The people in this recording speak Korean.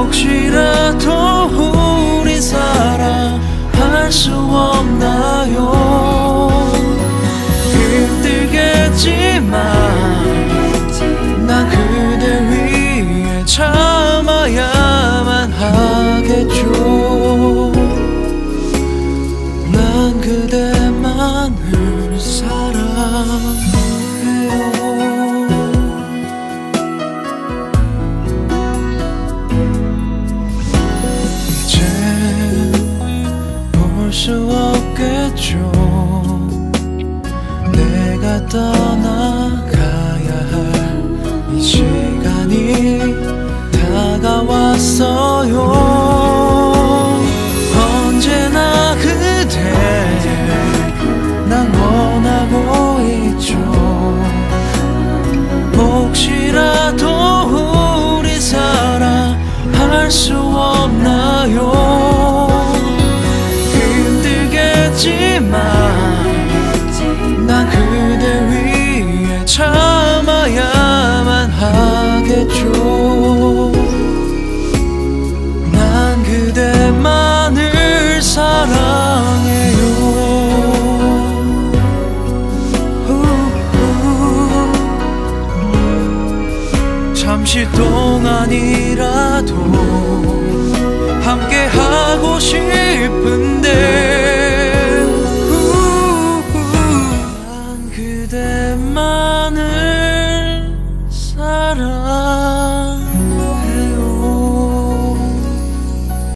혹시라도 우리 사랑할 수 없나요? 힘들겠지만 난 그대 위해 참아야만 하겠죠. 난 그대만을 사랑해요. 이제 볼 수 없겠죠. 내가 떠나가야 할 이 시간이 다가왔어요. 언제나 그대 난 원하고 있죠. 혹시라도 우리 사랑할 수 없나요? 힘들겠지만 난 그대 위해 참아야만 하겠죠. 난 그대만을 사랑해요. 잠시 동안이라도 함께 하고 싶은데